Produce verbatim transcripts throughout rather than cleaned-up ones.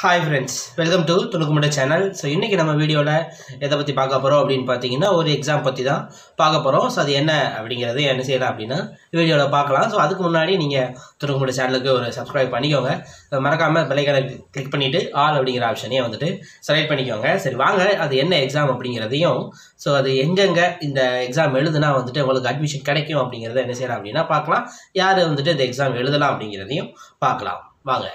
Hi friends, welcome to Tunukumada channel. So இன்னைக்கு நம்ம வீடியோல எதை பத்தி பார்க்க போறோம் அப்படினு பாத்தீங்கன்னா ஒரு எக்ஸாம் பத்தி தான் பார்க்க போறோம். சோ அது என்ன அப்படிங்கறது என்ன செய்யலாம் அப்படினா வீடியோல பார்க்கலாம். சோ அதுக்கு முன்னாடி நீங்க Tunukumada சேனலுக்கு ஒரு Subscribe பண்ணிக்கோங்க. மறக்காம பெல் ஐகானை கிளிக் பண்ணிட்டு ஆல் அப்படிங்கற ஆப்ஷனையே வந்துட்டு செலக்ட் பண்ணிக்கோங்க. சரி வாங்க அது என்ன எக்ஸாம் அப்படிங்கறதையும் சோ அது எங்கங்க இந்த எக்ஸாம் எழுதுனா வந்துட்டு உங்களுக்கு அட்மிஷன் கிடைக்கும் அப்படிங்கறதை என்ன செய்யலாம் அப்படினா பார்க்கலாம். யார் வந்துட்டு இந்த எக்ஸாம் எழுதலாம் அப்படிங்கறதையும் பார்க்கலாம். வாங்க.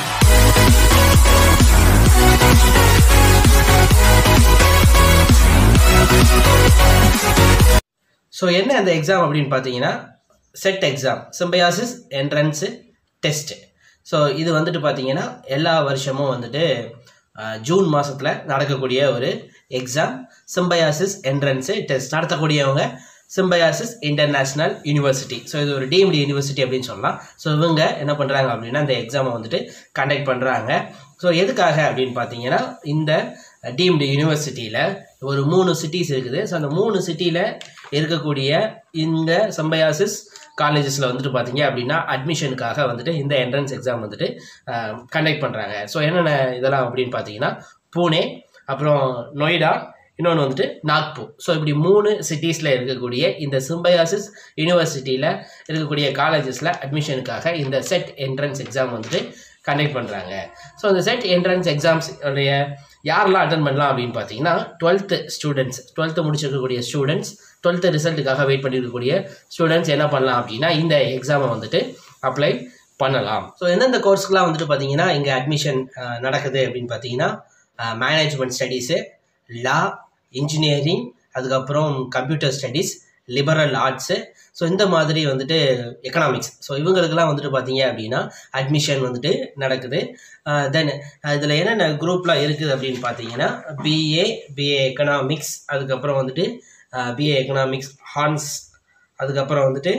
So என்ன அந்த எக்ஸாம் அப்படினு பாத்தீங்கன்னா SET exam Symbiosis entrance test. So இது வந்துட்டு பார்த்தீங்கன்னா எல்லா வருஷமும் வந்துட்டு ஜூன் மாதத்தில் நடக்கக்கூடிய ஒரு எக்ஸாம் சிம்பயாசிஸ் என்ட்ரன்ஸ் டெஸ்ட். நடத்தக்கூடியவங்க சிம்பயாசிஸ் இன்டர்நேஷ்னல் யூனிவர்சிட்டி. ஸோ இது ஒரு டீம்டு யூனிவர்சிட்டி அப்படின்னு சொல்லலாம். ஸோ இவங்க என்ன பண்ணுறாங்க அப்படின்னா இந்த எக்ஸாமை வந்துட்டு கண்டக்ட் பண்ணுறாங்க. ஸோ எதுக்காக அப்படின்னு பார்த்தீங்கன்னா இந்த டீம்டு யூனிவர்சிட்டியில் ஒரு மூணு சிட்டிஸ் இருக்குது. ஸோ அந்த மூணு சிட்டியில் இருக்கக்கூடிய இந்த சிம்பயாசிஸ் காலேஜஸில் வந்துட்டு பார்த்தீங்க அப்படின்னா அட்மிஷனுக்காக வந்துட்டு இந்த என்ட்ரன்ஸ் எக்ஸாம் வந்துட்டு கண்டக்ட் பண்ணுறாங்க. ஸோ என்னென்ன இதெல்லாம் அப்படின்னு பார்த்தீங்கன்னா பூனே, அப்புறம் நொய்டா, இன்னொன்று வந்துட்டு நாக்பூர். ஸோ இப்படி மூணு சிட்டிஸில் இருக்கக்கூடிய இந்த சிம்பயாசிஸ் யூனிவர்சிட்டியில் இருக்கக்கூடிய காலேஜஸில் அட்மிஷனுக்காக இந்த செட் என்ட்ரன்ஸ் எக்ஸாம் வந்துட்டு கண்டக்ட் பண்ணுறாங்க. ஸோ இந்த செட் என்ட்ரன்ஸ் எக்ஸாம்ஸ் உடைய யாரெல்லாம் அட்டன் பண்ணலாம் அப்படின்னு பார்த்தீங்கன்னா டுவெல்த்து ஸ்டூடெண்ட்ஸ், டுவெல்த்து முடிச்சிருக்கக்கூடிய ஸ்டூடெண்ட்ஸ், டுவெல்த்து ரிசல்ட்டுக்காக வெயிட் பண்ணியிருக்கக்கூடிய ஸ்டூடெண்ட்ஸ் என்ன பண்ணலாம் அப்படின்னா இந்த எக்ஸாமை வந்துட்டு அப்ளை பண்ணலாம். ஸோ எந்தெந்த கோர்ஸ்க்கெலாம் வந்துட்டு பார்த்தீங்கன்னா இங்கே அட்மிஷன் நடக்குது அப்படின்னு பார்த்தீங்கன்னா மேனேஜ்மெண்ட் ஸ்டடீஸு, லா, இன்ஜினியரிங், அதுக்கப்புறம் computer studies, liberal arts, so இந்த மாதிரி வந்துட்டு எக்கனாமிக்ஸ். ஸோ இவங்களுக்கெல்லாம் வந்துட்டு பார்த்தீங்க அப்படின்னா அட்மிஷன் வந்துட்டு நடக்குது. தென் இதில் என்னென்ன குரூப்லாம் இருக்குது அப்படின்னு பார்த்தீங்கன்னா பிஏ, பிஏ எக்கனாமிக்ஸ், அதுக்கப்புறம் வந்துட்டு பிஏ எக்கனாமிக்ஸ் ஹான்ஸ், அதுக்கப்புறம் வந்துட்டு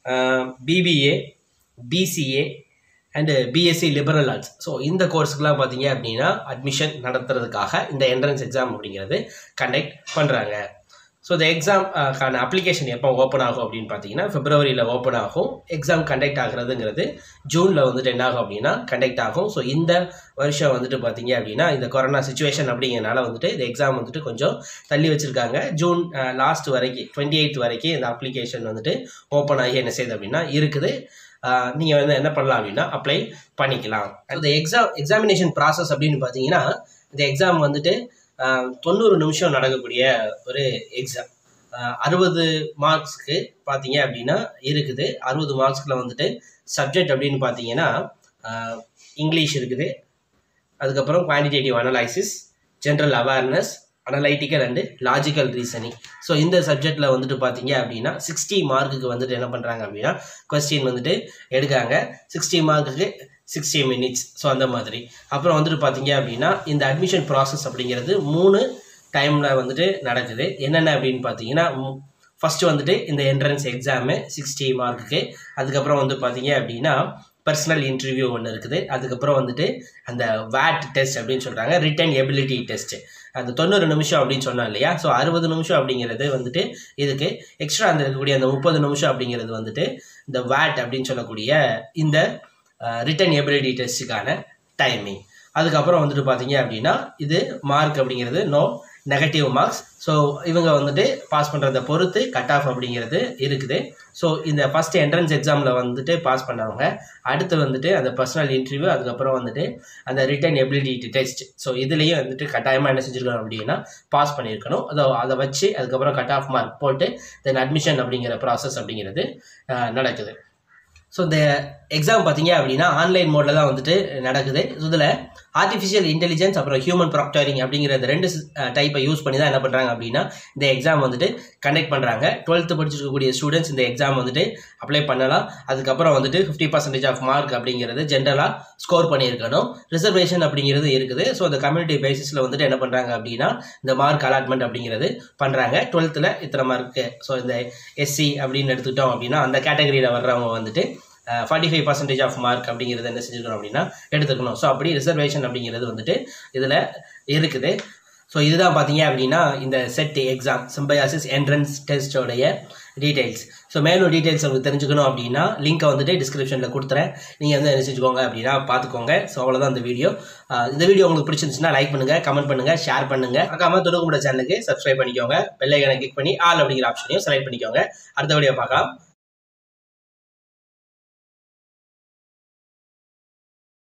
BBA, BCA and BSc liberal arts. So இந்த கோர்ஸுக்கெலாம் பார்த்தீங்க அப்படின்னா அட்மிஷன் நடத்துறதுக்காக இந்த என்ட்ரன்ஸ் எக்ஸாம் அப்படிங்கிறது கண்டக்ட் பண்ணுறாங்க. ஸோ இந்த எக்ஸாம்க்கான அப்ளிகேஷன் எப்போ ஓப்பன் ஆகும் அப்படின்னு பார்த்தீங்கன்னா பிப்ரவரியில் ஓப்பன் ஆகும். எக்ஸாம் கண்டக்ட் ஆகுறதுங்கிறது ஜூனில் வந்துட்டு என்ன ஆகும் அப்படின்னா கண்டக்ட் ஆகும். ஸோ இந்த வருஷம் வந்துட்டு பார்த்தீங்க அப்படின்னா இந்த கொரோனா சுச்சுவேஷன் அப்படிங்கிறனால வந்துட்டு இந்த எக்ஸாம் வந்துட்டு கொஞ்சம் தள்ளி வச்சுருக்காங்க. ஜூன் லாஸ்ட் வரைக்கும் டுவெண்ட்டி எயித் வரைக்கும் இந்த அப்ளிகேஷன் வந்துட்டு ஓப்பன் ஆகி என்ன செய்யுது அப்படின்னா இருக்குது. நீங்கள் வந்து என்ன பண்ணலாம் அப்படின்னா அப்ளை பண்ணிக்கலாம். இந்த எக்ஸாம் எக்ஸாமினேஷன் ப்ராசஸ் அப்படின்னு பார்த்தீங்கன்னா இந்த எக்ஸாம் வந்துட்டு தொண்ணூறு நிமிஷம் நடக்கக்கூடிய ஒரு எக்ஸாம். அறுபது மார்க்ஸ்க்கு பார்த்தீங்க அப்படின்னா இருக்குது. அறுபது மார்க்ஸில் வந்துட்டு சப்ஜெக்ட் அப்படின்னு பார்த்தீங்கன்னா இங்கிலீஷ் இருக்குது, அதுக்கப்புறம் quantitative analysis, general awareness, analytical and logical reasoning. So இந்த சப்ஜெக்டில் வந்துட்டு பார்த்தீங்க அப்படின்னா சிக்ஸ்டி மார்க்குக்கு வந்துட்டு என்ன பண்ணுறாங்க அப்படின்னா கொஸ்டின் வந்துட்டு எடுக்காங்க. சிக்ஸ்டி மார்க்குக்கு சிக்ஸ்டி மினிட்ஸ். ஸோ அந்த மாதிரி அப்புறம் வந்துட்டு பார்த்தீங்க அப்படின்னா இந்த அட்மிஷன் ப்ராசஸ் அப்படிங்கிறது மூணு டைமில் வந்துட்டு நடக்குது. என்னென்ன அப்படின்னு பார்த்தீங்கன்னா ஃபஸ்ட்டு வந்துட்டு இந்த என்ட்ரன்ஸ் எக்ஸாமு சிக்ஸ்டி மார்க்குக்கு, அதுக்கப்புறம் வந்து பார்த்தீங்க அப்படின்னா பர்சனல் இன்டர்வியூ ஒன்று இருக்குது, அதுக்கப்புறம் வந்துட்டு அந்த வேட் டெஸ்ட் அப்படின்னு சொல்கிறாங்க, ரிட்டன் எபிலிட்டி டெஸ்ட்டு. அந்த தொண்ணூறு நிமிஷம் அப்படின்னு சொன்னோம் இல்லையா. ஸோ அறுபது நிமிஷம் அப்படிங்கிறது வந்துட்டு இதுக்கு எக்ஸ்ட்ரா அந்த இருக்கக்கூடிய அந்த முப்பது நிமிஷம் அப்படிங்கிறது வந்துட்டு இந்த வேட் அப்படின்னு சொல்லக்கூடிய இந்த ரிட்டன் எபிலிட்டி டெஸ்ட்டுக்கான டைமிங். அதுக்கப்புறம் வந்துட்டு பார்த்தீங்க அப்படின்னா இது மார்க் அப்படிங்கிறது நோ நெகட்டிவ் மார்க்ஸ். ஸோ இவங்க வந்துட்டு பாஸ் பண்ணுறதை பொறுத்து கட் ஆஃப் அப்படிங்கிறது இருக்குது. ஸோ இந்த ஃபஸ்ட் என்ட்ரன்ஸ் எக்ஸாமில் வந்துட்டு பாஸ் பண்ணவங்க அடுத்து வந்துட்டு அந்த பர்சனல் இன்டர்வியூ, அதுக்கப்புறம் வந்துட்டு அந்த ரிட்டன் எபிலிட்டி டெஸ்ட். ஸோ இதுலேயும் வந்துட்டு கட்டாயமாக என்ன செஞ்சுருக்கணும் அப்படின்னா பாஸ் பண்ணியிருக்கணும். அதை அதை வச்சு அதுக்கப்புறம் கட் ஆஃப் மார்க் போட்டு தென் அட்மிஷன் அப்படிங்கிற ப்ராசஸ் அப்படிங்கிறது நடக்குது. ஸோ இந்த எக்ஸாம் பார்த்தீங்க அப்படின்னா ஆன்லைன் மோடில் தான் வந்துட்டு நடக்குது. இதில் ஆர்டிஃபிஷியல் இன்டெலிஜென்ஸ் அப்புறம் ஹியூமன் ப்ராக்டரிங் அப்படிங்கிறது ரெண்டு டைப்பை யூஸ் பண்ணி தான் என்ன பண்ணுறாங்க அப்படின்னா இந்த எக்ஸாம் வந்துட்டு கண்டக்ட் பண்ணுறாங்க. டுவெல்த்து படிச்சிருக்கக்கூடிய ஸ்டூடெண்ட்ஸ் இந்த எக்ஸாம் வந்துட்டு அப்ளை பண்ணலாம். அதுக்கப்புறம் வந்துட்டு ஃபிஃப்டி பர்சன்டேஜ் ஆஃப் மார்க் அப்படிங்கிறது ஜென்ரலாக ஸ்கோர் பண்ணியிருக்கணும். ரிசர்வேஷன் அப்படிங்கிறது இருக்குது. ஸோ இந்த கம்யூனிட்டி பேசிஸில் வந்துட்டு என்ன பண்ணுறாங்க அப்படின்னா இந்த மார்க் அலாட்மெண்ட் அப்படிங்கிறது பண்ணுறாங்க. டுவெல்த்தில் இத்தனை மார்க்கு. ஸோ இந்த எஸ்சி அப்படின்னு எடுத்துக்கிட்டோம் அப்படின்னா அந்த கேட்டகரியில் வர்றவங்க வந்துட்டு forty five percentage of mark அப்படிங்கிறது என்ன செஞ்சுக்கணும் அப்படின்னா எடுத்துக்கணும். ஸோ அப்படி ரிசர்வேஷன் அப்படிங்கிறது வந்துட்டு இதில் இருக்குது. ஸோ இதுதான் பார்த்தீங்க அப்படின்னா இந்த செட் எக்ஸாம் சிம்பயாசிஸ் என்ட்ரன்ஸ் டெஸ்ட்டோடைய டீடைல்ஸ். ஸோ மேலும் டீடைல்ஸ் உங்களுக்கு தெரிஞ்சுக்கணும் அப்படின்னா லிங்க்கை வந்துட்டு டிஸ்கிரிப்ஷனில் கொடுத்துறேன். நீங்கள் வந்து நினைச்சுக்கோங்க அப்படின்னா பார்த்துக்கோங்க. ஸோ அவ்வளோதான் இந்த வீடியோ. இந்த வீடியோ உங்களுக்கு பிடிச்சிருந்துச்சுன்னா லைக் பண்ணுங்கள், கமெண்ட் பண்ணுங்கள், ஷேர் பண்ணுங்கள். மறக்காம தொடுக்குமுட சேனலுக்கு சப்ஸ்கிரைப் பண்ணிக்கோங்க. பெல் ஐகானை கிளிக் பண்ணி ஆல் அப்படிங்கிற ஆப்ஷனையும் செலக்ட் பண்ணிக்கோங்க. அடுத்த வீடியோ பார்க்கலாம்.